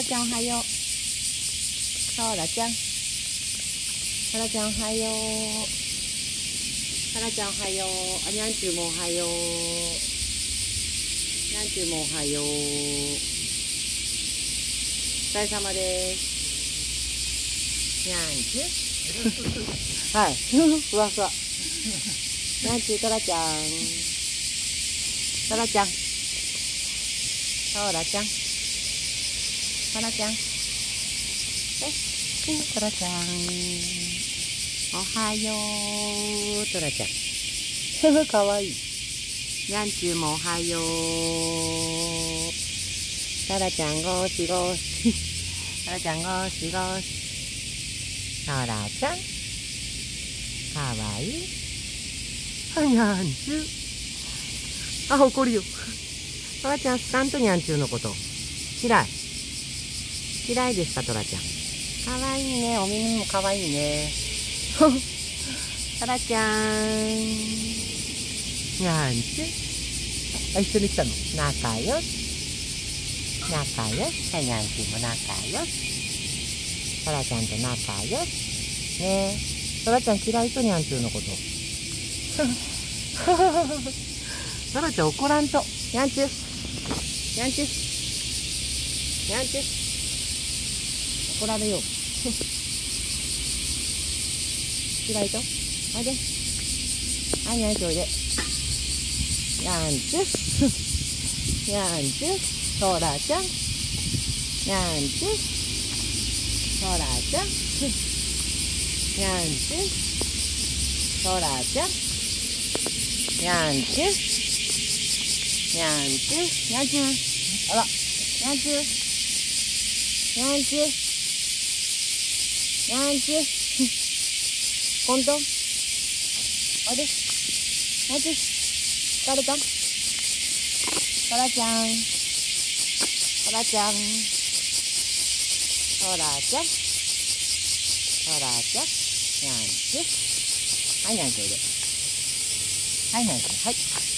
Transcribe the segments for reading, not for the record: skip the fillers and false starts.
ラちゃんおはよう。ソラちゃん。ソラちゃんおはよう。ソラちゃんおはよう。あ、にゃんちゅうもおはよう。にゃんちゅうもおはよう。お疲れ様です。にゃんちゅうはい。ふわふわ。にゃんちゅう、トラちゃん。トラちゃん。ソラちゃん。トラちゃん。トラちゃん。おはよう。トラちゃん。かわいい。にゃんちゅうもおはよう。トラちゃんゴシゴシ。トラちゃんゴシゴシ。トラちゃん。かわいい。にゃんちゅう。あ、怒るよ。トラちゃん、スカンとにゃんちゅうのこと。嫌い。嫌いですか、トラちゃん。かわいいね。お耳もかわいいね。トラちゃん。にゃんちゅう。あ、一緒に来たの。仲良し。仲良し。にゃんちゅうも仲良し。トラちゃんと仲良し。ねえ。トラちゃん嫌いとにゃんちゅうのこと。トラちゃん怒らんと。にゃんちゅう。にゃんちゅう。にゃんちゅう。怒られよう。嫌いとおいで。はい、にゃんちゅうおいで。にゃんちゅう。にゃんちゅう。トラちゃん。にゃんちゅう。トラちゃん。にゃんちゅう。トラちゃん。にゃんちゅう。にゃんちゅう。にゃんちゅう。あら。にゃんちゅう。にゃんちゅう。にゃんちゅう。ほんとおいで。にゃんちゅう。疲れた？トラちゃん。トラちゃん。トラちゃん。トラちゃん。にゃんちゅう。はい、にゃんちゅうで。はい、にゃんちゅう。はい。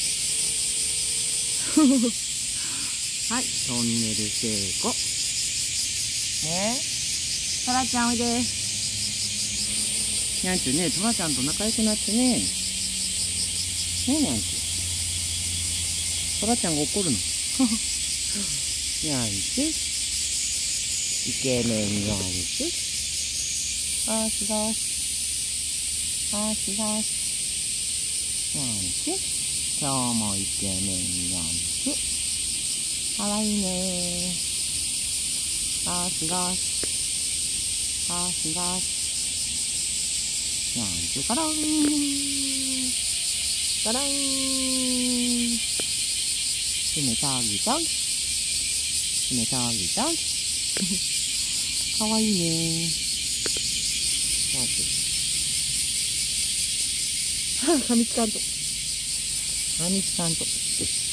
はい、トンネル成功。ねえ。トラちゃんおいで。にゃんちゅうね、トラちゃんと仲良くなってね。ねえ、にゃんちゅう。トラちゃんが怒るの。にゃんちゅう。イケメンにゃんちゅう。あしがし。あしがし。にゃんちゅう。今日もイケメンにゃんちゅう。かわいいね。あしがし。あしがし。にゃんちゅうからん。からん。締めてあげたい。締めてあげたい。かわいいね。にゃんちゅう。はぁ、噛みつかんと。噛みつかんと。